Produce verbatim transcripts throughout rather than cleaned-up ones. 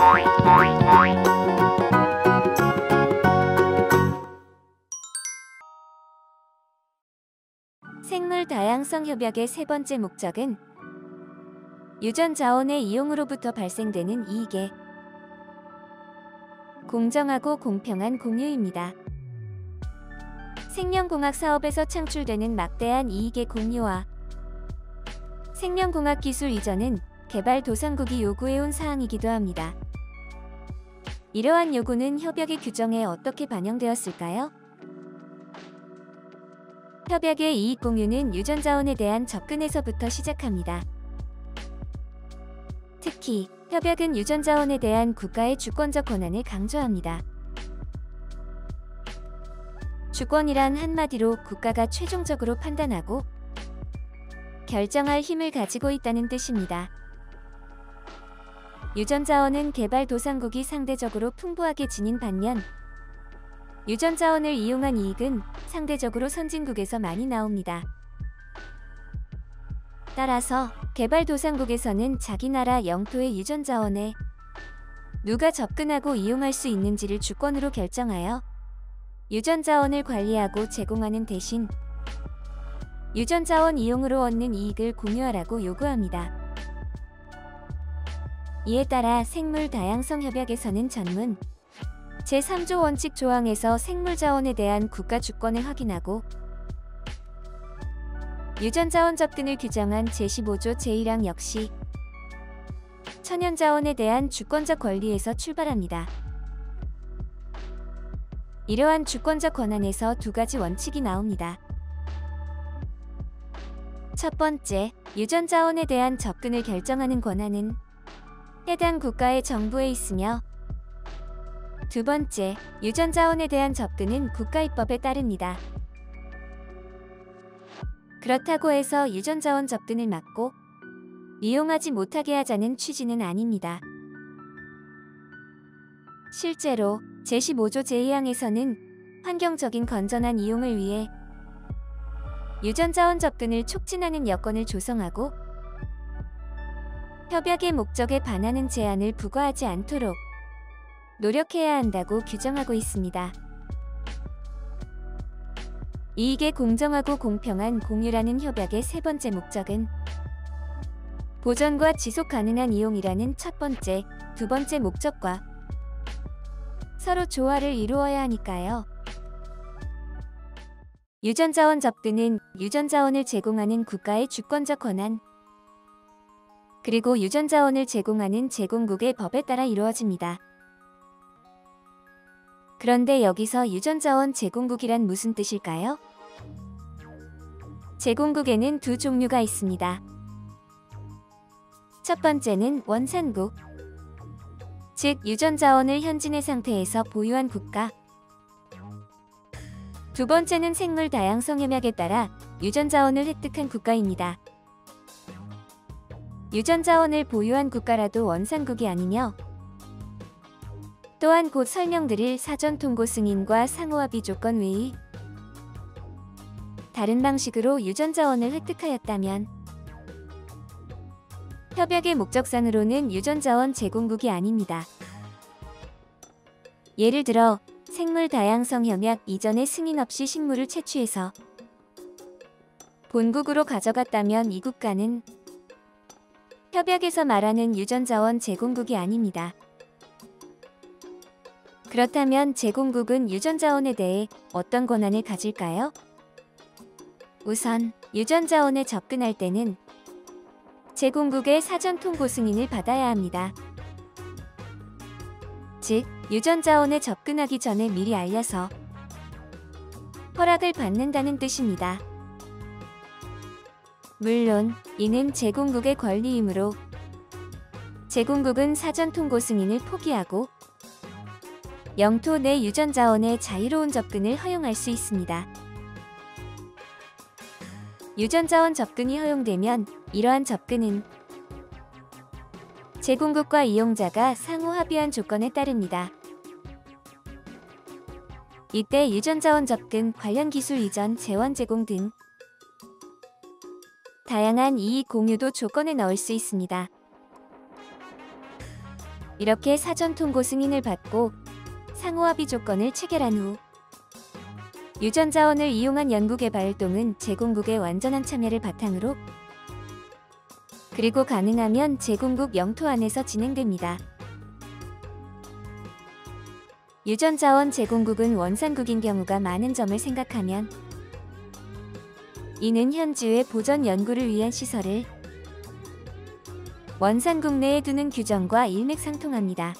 생물 다양성 협약의 세 번째 목적은 유전 자원의 이용으로부터 발생되는 이익의 공정하고 공평한 공유입니다. 생명공학 사업에서 창출되는 막대한 이익의 공유와 생명공학 기술 이전은 개발도상국이 요구해온 사항이기도 합니다. 이러한 요구는 협약의 규정에 어떻게 반영되었을까요? 협약의 이익 공유는 유전 자원에 대한 접근에서부터 시작합니다. 특히 협약은 유전 자원에 대한 국가의 주권적 권한을 강조합니다. 주권이란 한마디로 국가가 최종적으로 판단하고 결정할 힘을 가지고 있다는 뜻입니다. 유전 자원은 개발도상국이 상대적으로 풍부하게 지닌 반면 유전 자원을 이용한 이익은 상대적으로 선진국에서 많이 나옵니다. 따라서 개발도상국에서는 자기 나라 영토의 유전 자원에 누가 접근하고 이용할 수 있는지를 주권으로 결정하여 유전 자원을 관리하고 제공하는 대신 유전 자원 이용으로 얻는 이익을 공유하라고 요구합니다. 이에 따라 생물 다양성 협약에서는 전문 제삼 조 원칙 조항에서 생물 자원에 대한 국가 주권을 확인하고 유전 자원 접근을 규정한 제십오 조 제일 항 역시 천연 자원에 대한 주권적 권리에서 출발합니다. 이러한 주권적 권한에서 두 가지 원칙이 나옵니다. 첫 번째, 유전 자원에 대한 접근을 결정하는 권한은 해당 국가의 정부에 있으며 두 번째, 유전 자원에 대한 접근은 국가입법에 따릅니다. 그렇다고 해서 유전 자원 접근을 막고 이용하지 못하게 하자는 취지는 아닙니다. 실제로 제십오 조 제이 항에서는 환경적인 건전한 이용을 위해 유전 자원 접근을 촉진하는 여건을 조성하고 협약의 목적에 반하는 제한을 부과하지 않도록 노력해야 한다고 규정하고 있습니다. 이익의 공정하고 공평한 공유라는 협약의 세 번째 목적은 보전과 지속 가능한 이용이라는 첫 번째, 두 번째 목적과 서로 조화를 이루어야 하니까요. 유전 자원 접근은 유전 자원을 제공하는 국가의 주권적 권한, 그리고 유전 자원을 제공하는 제공국의 법에 따라 이루어집니다. 그런데 여기서 유전 자원 제공국이란 무슨 뜻일까요? 제공국에는 두 종류가 있습니다. 첫 번째는 원산국, 즉 유전 자원을 현진의 상태에서 보유한 국가. 두 번째는 생물 다양성 협약에 따라 유전 자원을 획득한 국가입니다. 유전 자원을 보유한 국가라도 원산국이 아니며 또한 곧 설명드릴 사전 통고 승인과 상호합의 조건 외의 다른 방식으로 유전 자원을 획득하였다면 협약의 목적상으로는 유전 자원 제공국이 아닙니다. 예를 들어 생물 다양성 협약 이전에 승인 없이 식물을 채취해서 본국으로 가져갔다면 이 국가는 협약에서 말하는 유전 자원 제공국이 아닙니다. 그렇다면 제공국은 유전 자원에 대해 어떤 권한을 가질까요? 우선 유전 자원에 접근할 때는 제공국의 사전 통고 승인을 받아야 합니다. 즉, 유전 자원에 접근하기 전에 미리 알려서 허락을 받는다는 뜻입니다. 물론 이는 제공국의 권리이므로 제공국은 사전 통고 승인을 포기하고 영토 내 유전 자원의 자유로운 접근을 허용할 수 있습니다. 유전 자원 접근이 허용되면 이러한 접근은 제공국과 이용자가 상호 합의한 조건에 따릅니다. 이때 유전 자원 접근, 관련 기술 이전, 재원 제공 등 다양한 이익 공유도 조건에 넣을 수 있습니다. 이렇게 사전 통고 승인을 받고 상호합의 조건을 체결한 후 유전자원을 이용한 연구개발 활동은 제공국의 완전한 참여를 바탕으로 그리고 가능하면 제공국 영토 안에서 진행됩니다. 유전자원 제공국은 원산국인 경우가 많은 점을 생각하면 이는 현지의 보전 연구를 위한 시설을 원산국 내에 두는 규정과 일맥상통합니다.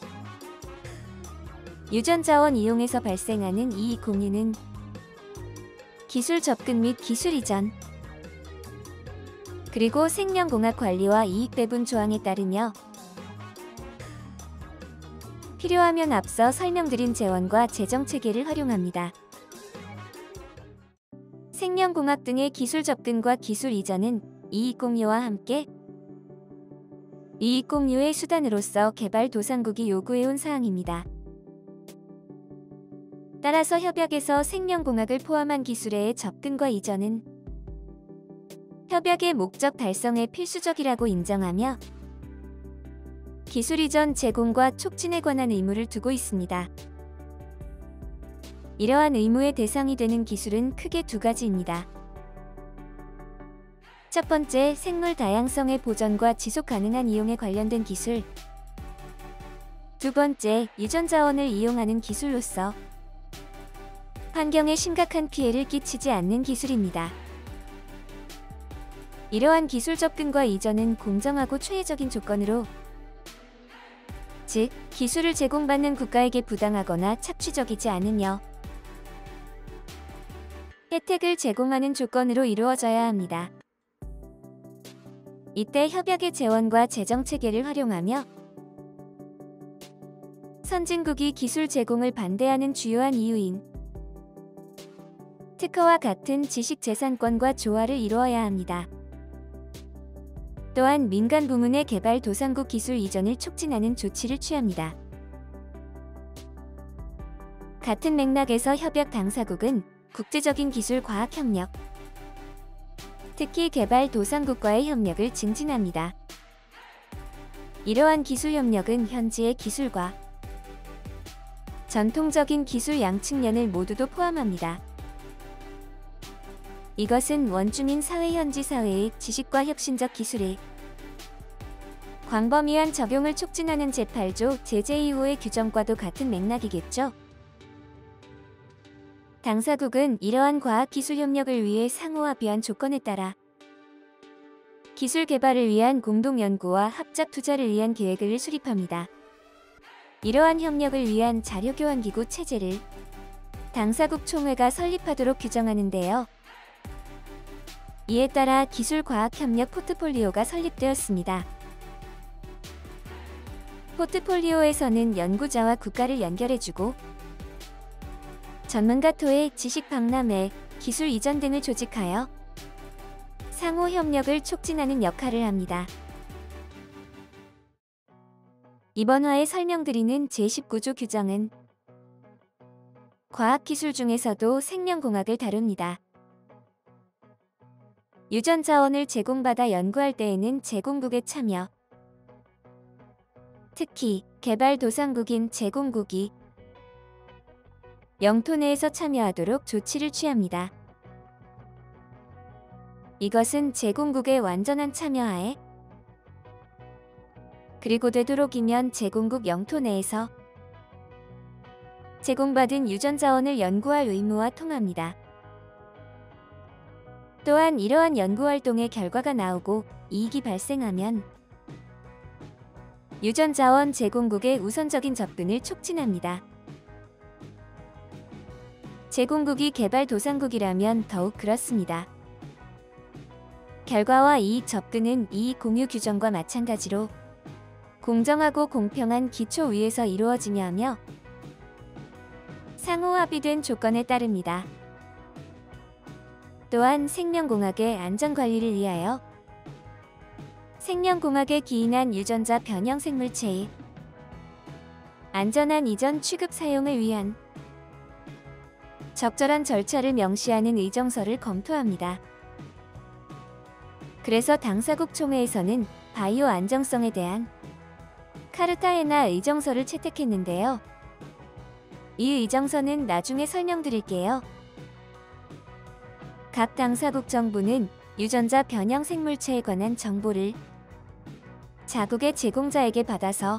유전자원 이용에서 발생하는 이익 공유는 기술 접근 및 기술 이전, 그리고 생명공학 관리와 이익 배분 조항에 따르며 필요하면 앞서 설명드린 재원과 재정체계를 활용합니다. 생명공학 등의 기술 접근과 기술 이전은 이익 공유와 함께 이익 공유의 수단으로서 개발도상국이 요구해온 사항입니다. 따라서 협약에서 생명공학을 포함한 기술의 접근과 이전은 협약의 목적 달성에 필수적이라고 인정하며 기술 이전 제공과 촉진에 관한 의무를 두고 있습니다. 이러한 의무의 대상이 되는 기술은 크게 두 가지입니다. 첫 번째, 생물 다양성의 보전과 지속 가능한 이용에 관련된 기술. 두 번째, 유전자원을 이용하는 기술로서 환경에 심각한 피해를 끼치지 않는 기술입니다. 이러한 기술 접근과 이전은 공정하고 최애적인 조건으로, 즉, 기술을 제공받는 국가에게 부당하거나 착취적이지 않으며 혜택을 제공하는 조건으로 이루어져야 합니다. 이때 협약의 재원과 재정체계를 활용하며 선진국이 기술 제공을 반대하는 주요한 이유인 특허와 같은 지식재산권과 조화를 이루어야 합니다. 또한 민간 부문의 개발도상국 기술 이전을 촉진하는 조치를 취합니다. 같은 맥락에서 협약 당사국은 국제적인 기술 과학 협력, 특히 개발도상국과의 협력을 증진합니다. 이러한 기술 협력은 현지의 기술과 전통적인 기술 양측면을 모두도 포함합니다. 이것은 원주민 사회 현지 사회의 지식과 혁신적 기술의 광범위한 적용을 촉진하는 제팔 조 제제이 호의 규정과도 같은 맥락이겠죠. 당사국은 이러한 과학기술 협력을 위해 상호합의한 조건에 따라 기술 개발을 위한 공동 연구와 합작 투자를 위한 계획을 수립합니다. 이러한 협력을 위한 자료교환기구 체제를 당사국 총회가 설립하도록 규정하는데요. 이에 따라 기술과학협력 포트폴리오가 설립되었습니다. 포트폴리오에서는 연구자와 국가를 연결해주고 전문가 토의 지식 박람회, 기술 이전 등을 조직하여 상호 협력을 촉진하는 역할을 합니다. 이번 화에 설명드리는 제십구 조 규정은 과학기술 중에서도 생명공학을 다룹니다. 유전자원을 제공받아 연구할 때에는 제공국의 참여, 특히 개발도상국인 제공국이 영토 내에서 참여하도록 조치를 취합니다. 이것은 제공국의 완전한 참여하에 그리고 되도록이면 제공국 영토 내에서 제공받은 유전자원을 연구할 의무와 통합니다. 또한 이러한 연구활동의 결과가 나오고 이익이 발생하면 유전자원 제공국의 우선적인 접근을 촉진합니다. 제공국이 개발도상국이라면 더욱 그렇습니다. 결과와 이익 접근은 이익 공유 규정과 마찬가지로 공정하고 공평한 기초 위에서 이루어지며 하며 상호 합의된 조건에 따릅니다. 또한 생명공학의 안전관리를 위하여 생명공학에 기인한 유전자 변형 생물체의 안전한 이전 취급 사용을 위한 적절한 절차를 명시하는 의정서를 검토합니다. 그래서 당사국 총회에서는 바이오 안정성에 대한 카르타헤나 의정서를 채택했는데요. 이 의정서는 나중에 설명드릴게요. 각 당사국 정부는 유전자 변형 생물체에 관한 정보를 자국의 제공자에게 받아서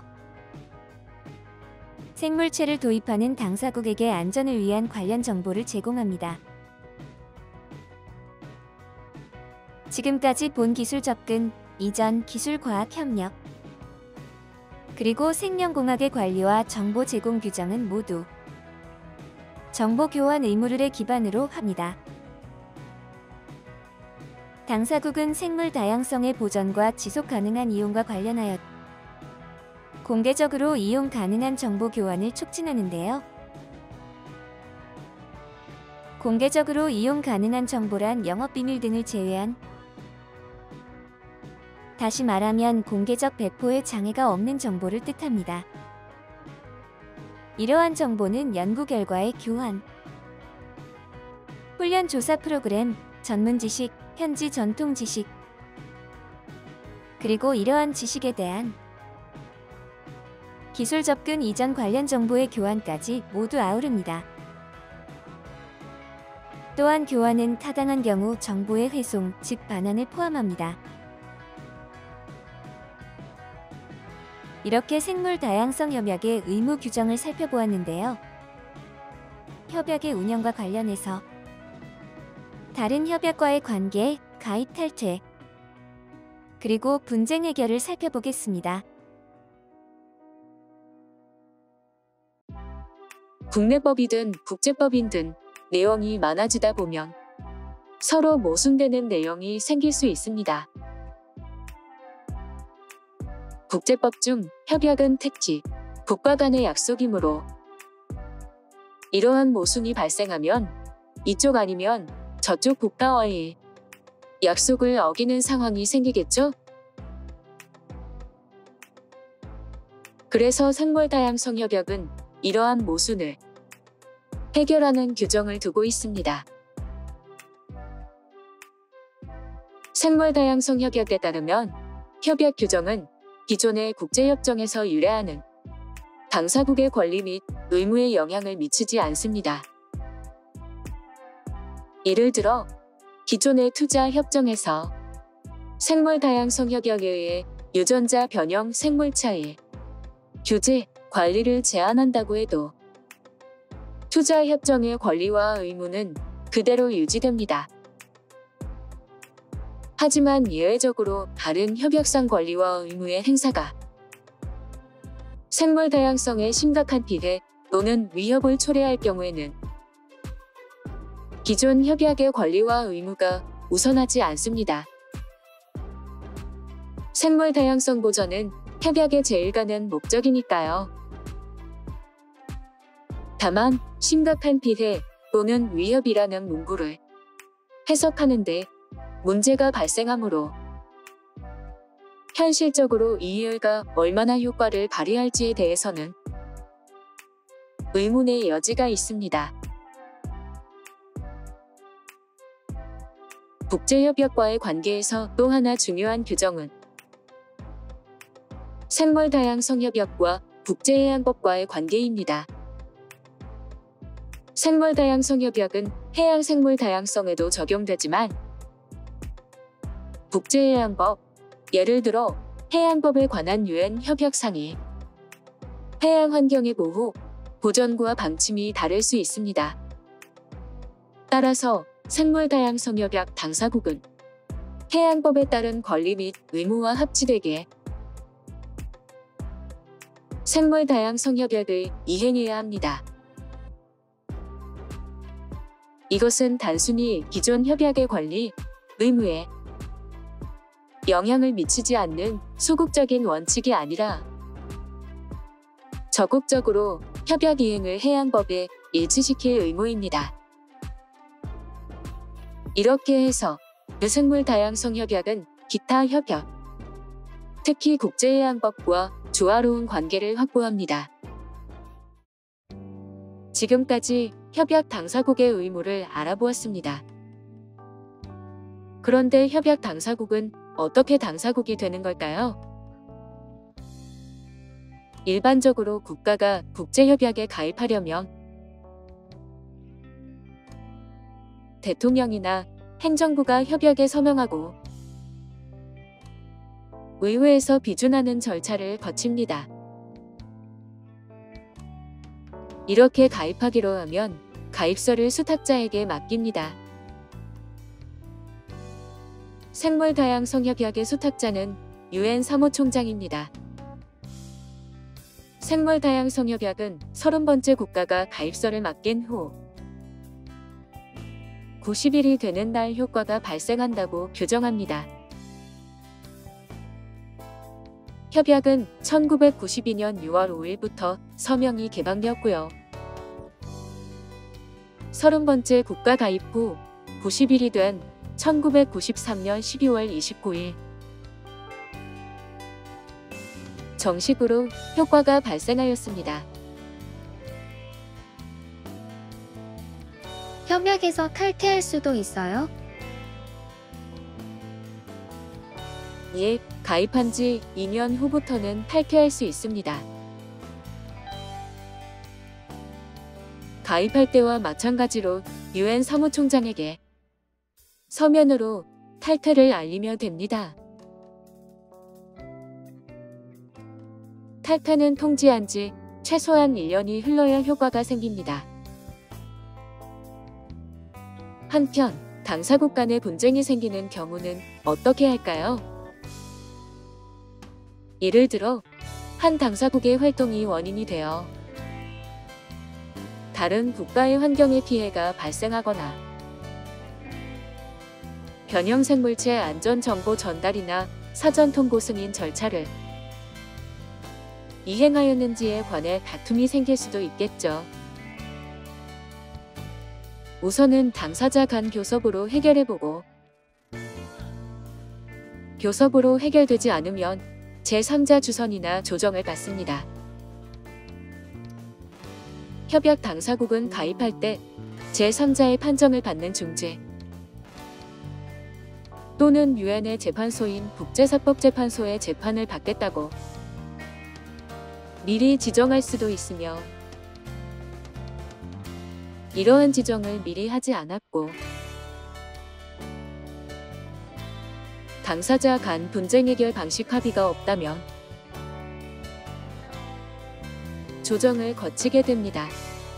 생물체를 도입하는 당사국에게 안전을 위한 관련 정보를 제공합니다. 지금까지 본 기술 접근, 이전 기술과학 협력, 그리고 생명공학의 관리와 정보 제공 규정은 모두 정보 교환 의무를 기반으로 합니다. 당사국은 생물 다양성의 보전과 지속 가능한 이용과 관련하여 공개적으로 이용 가능한 정보 교환을 촉진하는데요. 공개적으로 이용 가능한 정보란 영업비밀 등을 제외한, 다시 말하면 공개적 배포에 장애가 없는 정보를 뜻합니다. 이러한 정보는 연구 결과의 교환, 훈련 조사 프로그램, 전문 지식, 현지 전통 지식, 그리고 이러한 지식에 대한 기술 접근 이전 관련 정보의 교환까지 모두 아우릅니다. 또한 교환은 타당한 경우 정보의 회송, 즉 반환을 포함합니다. 이렇게 생물 다양성 협약의 의무 규정을 살펴보았는데요. 협약의 운영과 관련해서 다른 협약과의 관계, 가입 탈퇴, 그리고 분쟁 해결을 살펴보겠습니다. 국내법이든 국제법이든 내용이 많아지다 보면 서로 모순되는 내용이 생길 수 있습니다. 국제법 중 협약은 특히 국가 간의 약속이므로 이러한 모순이 발생하면 이쪽 아니면 저쪽 국가와의 약속을 어기는 상황이 생기겠죠? 그래서 생물다양성 협약은 이러한 모순을 해결하는 규정을 두고 있습니다. 생물다양성 협약에 따르면 협약 규정은 기존의 국제협정에서 유래하는 당사국의 권리 및 의무에 영향을 미치지 않습니다. 예를 들어 기존의 투자협정에서 생물다양성 협약에 의해 유전자 변형 생물체의 규제, 관리를 제한한다고 해도 투자협정의 권리와 의무는 그대로 유지됩니다. 하지만 예외적으로 다른 협약상 권리와 의무의 행사가 생물 다양성에 심각한 피해 또는 위협을 초래할 경우에는 기존 협약의 권리와 의무가 우선하지 않습니다. 생물 다양성 보전은 협약의 제일 가는 목적이니까요. 다만 심각한 피해 또는 위협이라는 문구를 해석하는데 문제가 발생하므로 현실적으로 이 이해가 얼마나 효과를 발휘할지에 대해서는 의문의 여지가 있습니다. 국제협약과의 관계에서 또 하나 중요한 규정은 생물다양성협약과 국제해양법과의 관계입니다. 생물다양성협약은 해양생물다양성에도 적용되지만 국제해양법, 예를 들어 해양법에 관한 유엔 협약상의 해양환경의 보호, 보전과 방침이 다를 수 있습니다. 따라서 생물다양성협약 당사국은 해양법에 따른 권리 및 의무와 합치되게 생물다양성협약을 이행해야 합니다. 이것은 단순히 기존 협약의 권리, 의무에 영향을 미치지 않는 소극적인 원칙이 아니라 적극적으로 협약 이행을 해양법에 일치시킬 의무입니다. 이렇게 해서 생물다양성협약은 기타 협약, 특히 국제해양법과 조화로운 관계를 확보합니다. 지금까지 협약 당사국의 의무를 알아보았습니다. 그런데 협약 당사국은 어떻게 당사국이 되는 걸까요? 일반적으로 국가가 국제협약에 가입하려면 대통령이나 행정부가 협약에 서명하고 의회에서 비준하는 절차를 거칩니다. 이렇게 가입하기로 하면 가입서를 수탁자에게 맡깁니다. 생물다양성 협약의 수탁자는 유엔 사무총장입니다. 생물다양성 협약은 서른 번째 국가가 가입서를 맡긴 후 구십 일이 되는 날 효과가 발생한다고 규정합니다. 협약은 천구백구십이 년 유월 오일부터 서명이 개방되었고요. 서른 번째 국가 가입 후 구십 일이 된 천구백구십삼 년 십이월 이십구일 정식으로 효과가 발생하였습니다. 협약에서 탈퇴할 수도 있어요? 예, 가입한 지 이 년 후부터는 탈퇴할 수 있습니다. 가입할 때와 마찬가지로 유엔 사무총장에게 서면으로 탈퇴를 알리면 됩니다. 탈퇴는 통지한 지 최소한 일 년이 흘러야 효과가 생깁니다. 한편 당사국 간의 분쟁이 생기는 경우는 어떻게 할까요? 예를 들어 한 당사국의 활동이 원인이 되어 다른 국가의 환경에 피해가 발생하거나 변형생물체 안전정보 전달이나 사전 통보 승인 절차를 이행하였는지에 관해 다툼이 생길 수도 있겠죠. 우선은 당사자 간 교섭으로 해결해보고 교섭으로 해결되지 않으면 제삼자 주선이나 조정을 받습니다. 협약 당사국은 가입할 때 제삼자의 판정을 받는 중재 또는 유엔의 재판소인 국제사법재판소의 재판을 받겠다고 미리 지정할 수도 있으며 이러한 지정을 미리 하지 않았고 당사자 간 분쟁 해결 방식 합의가 없다면 조정을 거치게 됩니다.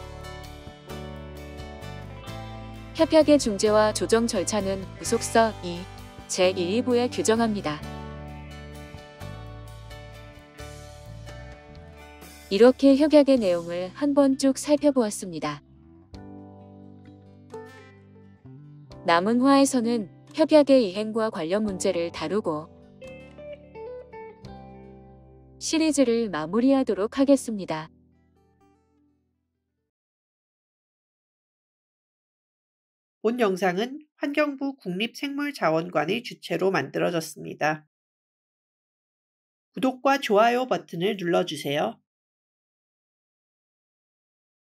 협약의 중재와 조정 절차는 부속서 이 제일 부에 규정합니다. 이렇게 협약의 내용을 한번 쭉 살펴보았습니다. 남은 화에서는 협약의 이행과 관련 문제를 다루고 시리즈를 마무리하도록 하겠습니다. 본 영상은 환경부 국립생물자원관의 주최로 만들어졌습니다. 구독과 좋아요 버튼을 눌러주세요.